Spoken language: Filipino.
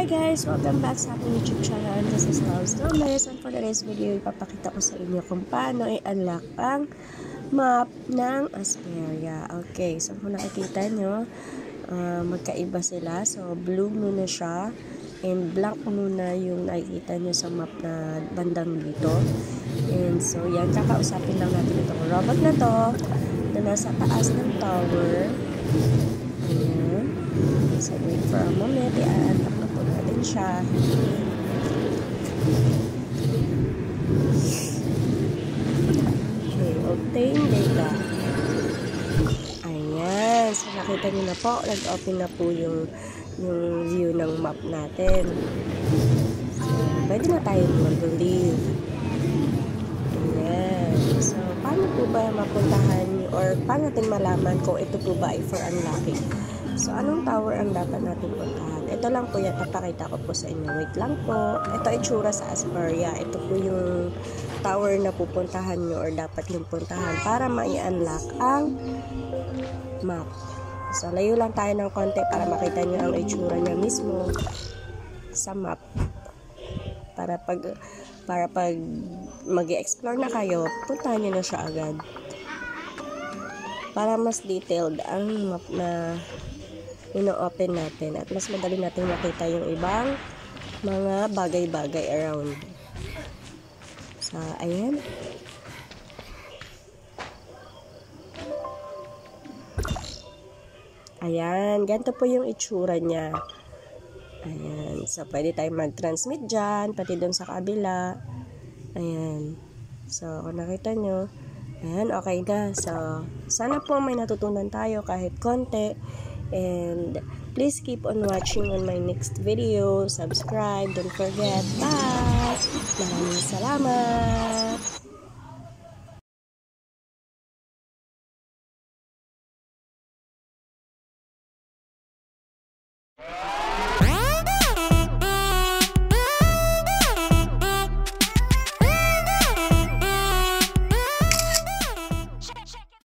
Hi guys! Welcome back sa aking YouTube channel. This is Labz. And for today's video, ipapakita ko sa inyo kung paano i-unlock ang map ng Asperia. Okay, so kung nakikita nyo, magkaiba sila. So, blue muna siya and black muna yung nakikita nyo sa map na bandang dito. And so, yan, kakausapin lang natin itong robot na to na nasa taas ng tower. Ayan. So, wait for a moment. I-unlock na po natin siya. Okay, obtain data. Ayan. So, nakita nyo na po. Nag-open na po yung view ng map natin. So, pwede na tayo mag-leave. Ayan. So, paano po ba mapuntahan or paano natin malaman kung ito po ba ay for unlocking? So, anong tower ang dapat natin puntahan? Ito lang po yan. Papakita ko po sa inyo. Wait lang po. Ito itsura sa Asperia. Ito po yung tower na pupuntahan nyo or dapat yung puntahan para ma-unlock ang map. So, layo lang tayo ng konti para makita nyo ang itsura niya mismo sa map. Para pag mag-explore na kayo, puntahan nyo na siya agad. Para mas detailed ang map na ino-open natin at mas madali natin makita yung ibang mga bagay-bagay around. So, ayan. Ayan, ganito po yung itsura niya. Ayan, so pwede tayong mag-transmit dyan, pati doon sa kabila. Ayan. So, kung nakita nyo, ayan, okay na. So, sana po may natutunan tayo kahit konti. And please keep on watching on my next video. Subscribe, don't forget. Bye! Maraming salamat!